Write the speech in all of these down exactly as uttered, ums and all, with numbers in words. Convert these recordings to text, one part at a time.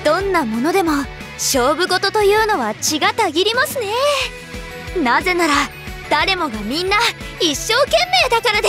どんなものでも勝負事というのは血がたぎりますね。なぜなら誰もがみんな一生懸命だからです。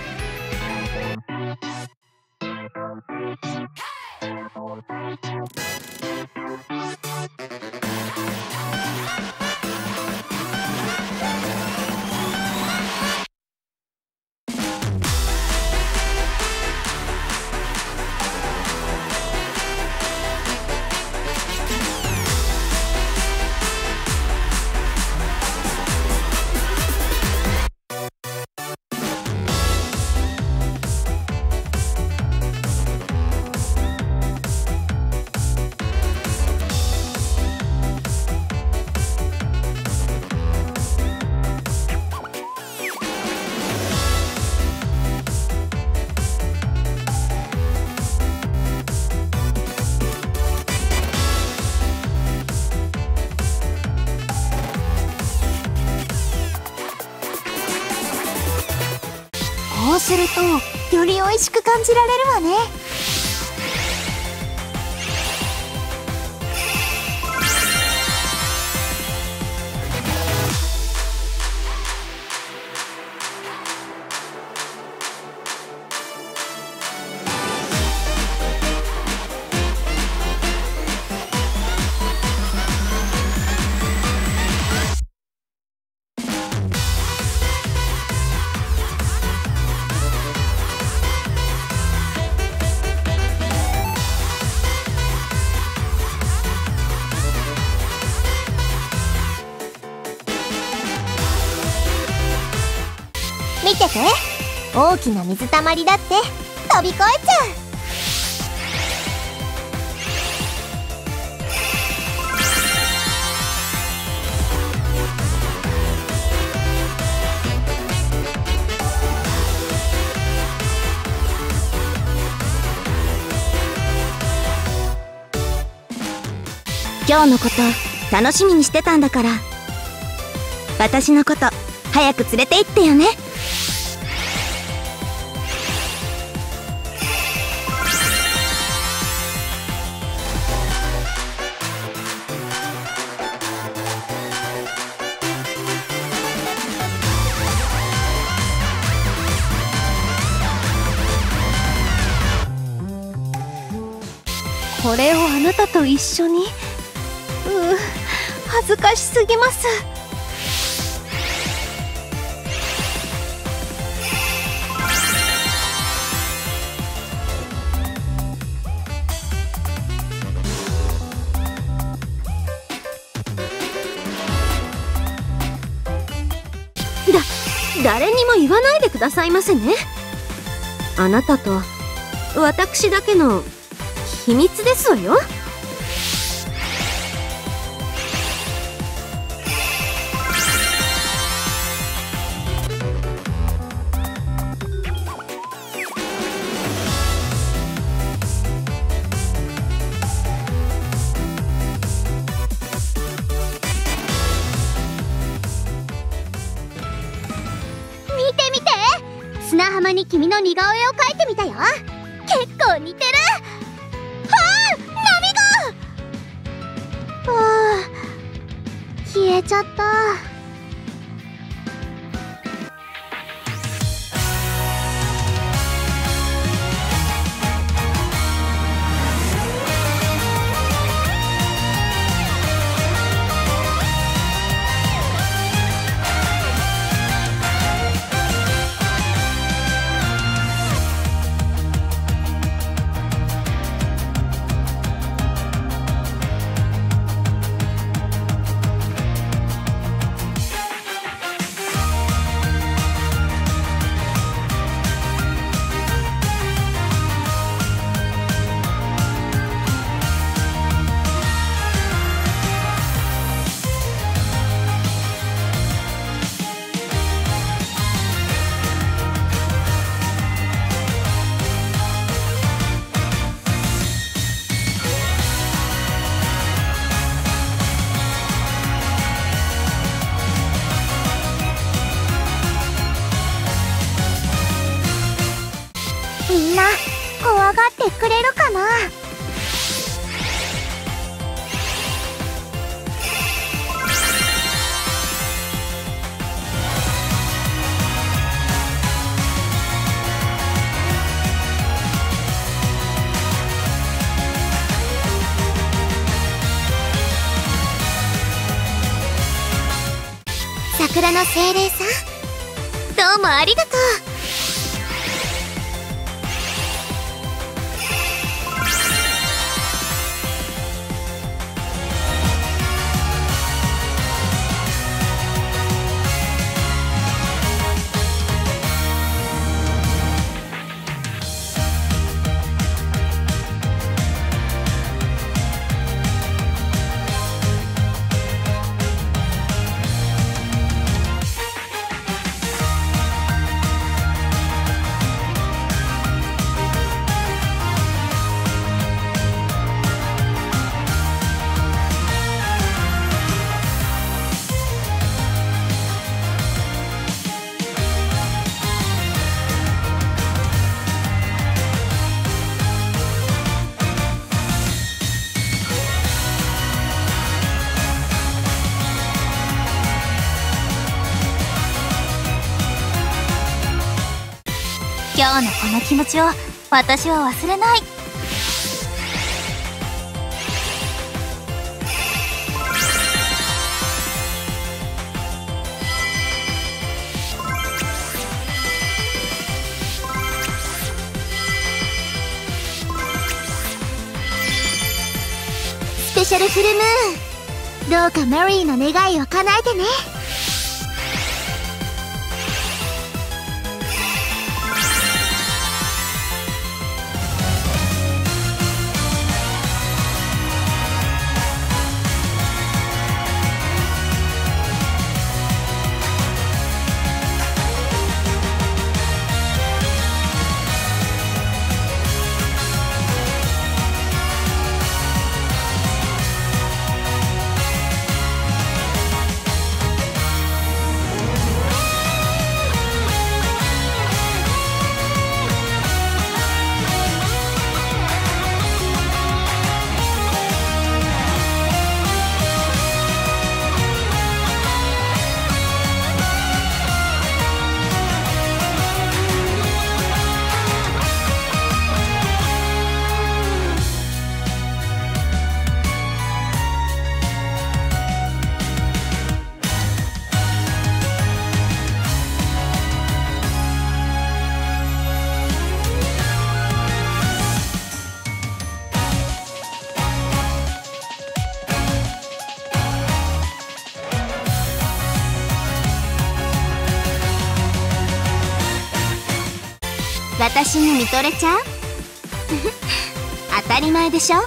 こうするとより美味しく感じられるわね。見てて、大きな水たまりだって飛び越えちゃう。 今日のこと楽しみにしてたんだから、私のこと早く連れて行ってよね。 これをあなたと一緒に。うう、恥ずかしすぎます。だ、誰にも言わないでくださいませね。あなたと私だけの秘密ですわよ。 見て見て、砂浜に君の似顔絵を描いてみたよ。結構似てる。ああ、消えちゃった。みんな怖がってくれるかな。 桜の精霊さん、どうもありがとう。今日のこの気持ちを私は忘れない。スペシャルフルムーン、どうかマリーの願いを叶えてね。私に見とれちゃう当たり前でしょ。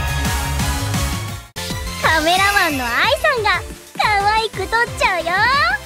カメラマンの愛さんが可愛く撮っちゃうよ。